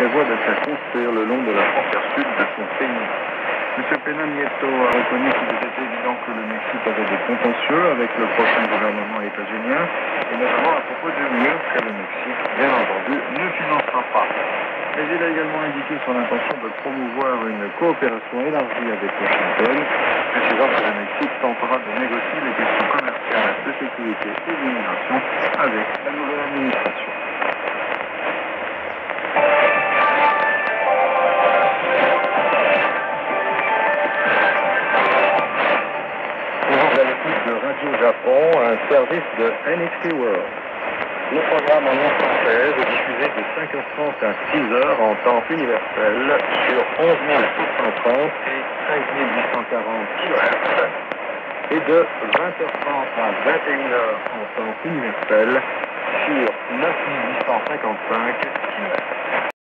prévoit de faire construire le long de la frontière sud de son pays. M. Peña Nieto a reconnu qu'il était évident que le Mexique avait des contentieux avec le prochain gouvernement états-unien, et notamment à propos du mur que le Mexique, bien entendu, ne financera pas. Mais il a également indiqué son intention de promouvoir une coopération élargie avec Washington, précisant que le Mexique tentera de négocier les questions commerciales, de sécurité et d'immigration avec la nouvelle administration. De Radio Japon, un service de NHK World. Le programme en langue française est diffusé de 5h30 à 6h en temps universel sur 11 730 et 5840 kHz et de 20h30 à 21h en temps universel sur 9855 kHz.